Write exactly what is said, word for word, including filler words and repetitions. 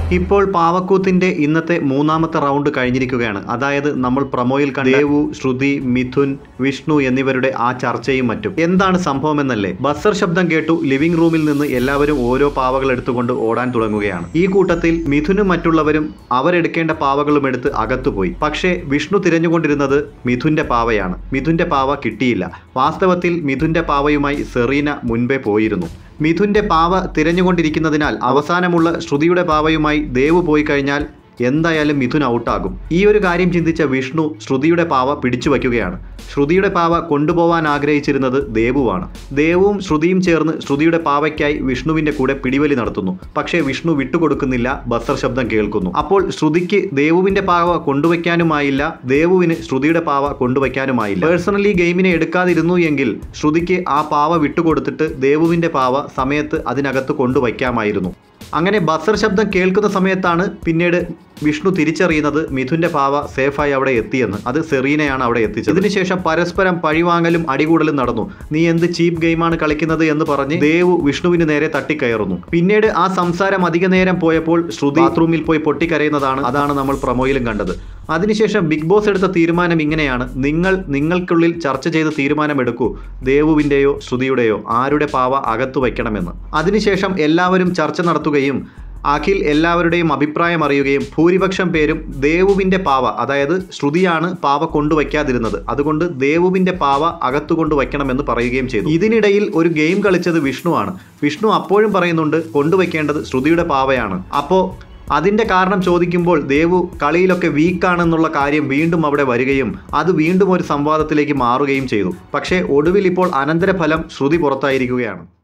ഇപ്പോൾ പാവക്കൂത്തിന്റെ ഇന്നത്തെ മൂന്നാമത്തെ റൗണ്ട് കഴിഞ്ഞിരിക്കുകയാണ്. അതായത് നമ്മൾ പ്രൊമോയിൽ കണ്ട ദേവു, ശ്രുതി, മിഥുൻ, വിഷ്ണു എന്നിവരുടെ ആ ചർച്ചയും മറ്റും. എന്താണ് സംഭവം എന്നല്ലേ? ബസർ ശബ്ദം കേട്ടു ലിവിംഗ് റൂമിൽ നിന്ന് എല്ലാവരും ഓരോ പാവകൾ എടുത്തുകൊണ്ട് ഓടാൻ തുടങ്ങുകയാണ്. ഈ കൂട്ടത്തിൽ മിഥുനും മറ്റുള്ളവരും അവരെടുക്കേണ്ട പാവകളും എടുത്ത് അകത്തുപോയി. പക്ഷേ വിഷ്ണു തിരഞ്ഞുകൊണ്ടിരുന്നത് മിഥുന്റെ പാവയാണ്. മിഥുന്റെ പാവ കിട്ടിയില്ല. വാസ്തവത്തിൽ മിഥുന്റെ പാവയുമായി സെറീന മുൻപേ പോയിരുന്നു. മിഥുന്റെ പാവ തിരഞ്ഞുകൊണ്ടിരിക്കുന്നതിനാൽ അവസാനമുള്ള ശ്രുതിയുടെ പാവയുമായി ദേവു പോയി കഴിഞ്ഞാൽ എന്തായാലും മിഥുൻ ഔട്ടാകും. ഈ ഒരു കാര്യം ചിന്തിച്ച വിഷ്ണു ശ്രുതിയുടെ പാവ പിടിച്ചു വയ്ക്കുകയാണ്. ശ്രുതിയുടെ പാവ കൊണ്ടുപോകാൻ ആഗ്രഹിച്ചിരുന്നത് ദേവുവാണ്. ദേവുവും ശ്രുതിയും ചേർന്ന് ശ്രുതിയുടെ പാവയ്ക്കായി വിഷ്ണുവിന്റെ കൂടെ പിടിവലി നടത്തുന്നു. പക്ഷേ വിഷ്ണു വിട്ടുകൊടുക്കുന്നില്ല. ബസർ ശബ്ദം കേൾക്കുന്നു. അപ്പോൾ ശ്രുതിക്ക് ദേവുവിന്റെ പാവ കൊണ്ടുവയ്ക്കാനുമായില്ല, ദേവുവിന് ശ്രുതിയുടെ പാവ കൊണ്ടുവയ്ക്കാനുമായില്ല. പേഴ്സണലി ഗെയിമിനെ എടുക്കാതിരുന്നു എങ്കിൽ ശ്രുതിക്ക് ആ പാവ വിട്ടുകൊടുത്തിട്ട് ദേവുവിന്റെ പാവ സമയത്ത് അതിനകത്ത് കൊണ്ടുവയ്ക്കാമായിരുന്നു. അങ്ങനെ ബസർ ശബ്ദം കേൾക്കുന്ന സമയത്താണ് പിന്നീട് വിഷ്ണു തിരിച്ചറിയുന്നത് മിഥുന്റെ പാവ സേഫായി അവിടെ എത്തിയെന്ന്. അത് സെറീനയാണ് അവിടെ എത്തിച്ചത്. ഇതിനുശേഷം പരസ്പരം പഴിവാങ്ങലും അടികൂടലും നടന്നു. നീ എന്ത് ചീപ്പ് ഗെയിമാണ് കളിക്കുന്നത് എന്ന് പറഞ്ഞ് ദേവു വിഷ്ണുവിന് നേരെ തട്ടിക്കയറുന്നു. പിന്നീട് ആ സംസാരം അധിക നേരം പോയപ്പോൾ ശ്രുതി ബാത്റൂമിൽ പോയി പൊട്ടിക്കരയുന്നതാണ്. അതാണ് നമ്മൾ പ്രൊമോയിലും കണ്ടത്. അതിനുശേഷം ബിഗ് ബോസ് എടുത്ത തീരുമാനം ഇങ്ങനെയാണ്: നിങ്ങൾ നിങ്ങൾക്കുള്ളിൽ ചർച്ച ചെയ്ത് തീരുമാനമെടുക്കൂ, ദേവുവിൻ്റെയോ ശ്രുതിയുടെയോ ആരുടെ പാവ അകത്തു വയ്ക്കണമെന്ന്. അതിനുശേഷം എല്ലാവരും ചർച്ച നടത്തുകയും അഖിൽ എല്ലാവരുടെയും അഭിപ്രായം അറിയുകയും ഭൂരിപക്ഷം പേരും ദേവുവിൻ്റെ പാവ, അതായത് ശ്രുതിയാണ് പാവ കൊണ്ടുവയ്ക്കാതിരുന്നത്, അതുകൊണ്ട് ദേവുവിൻ്റെ പാവ അകത്തു കൊണ്ടുവയ്ക്കണമെന്ന് പറയുകയും ചെയ്തു. ഇതിനിടയിൽ ഒരു ഗെയിം കളിച്ചത് വിഷ്ണുവാണ്. വിഷ്ണു അപ്പോഴും പറയുന്നുണ്ട് കൊണ്ടുവയ്ക്കേണ്ടത് ശ്രുതിയുടെ പാവയാണ്. അപ്പോൾ അതിൻ്റെ കാരണം ചോദിക്കുമ്പോൾ ദേവു കളിയിലൊക്കെ വീക്കാണെന്നുള്ള കാര്യം വീണ്ടും അവിടെ വരികയും അത് വീണ്ടും ഒരു സംവാദത്തിലേക്ക് മാറുകയും ചെയ്തു. പക്ഷേ ഒടുവിൽ ഇപ്പോൾ അനന്തരഫലം ശ്രുതി പുറത്തായിരിക്കുകയാണ്.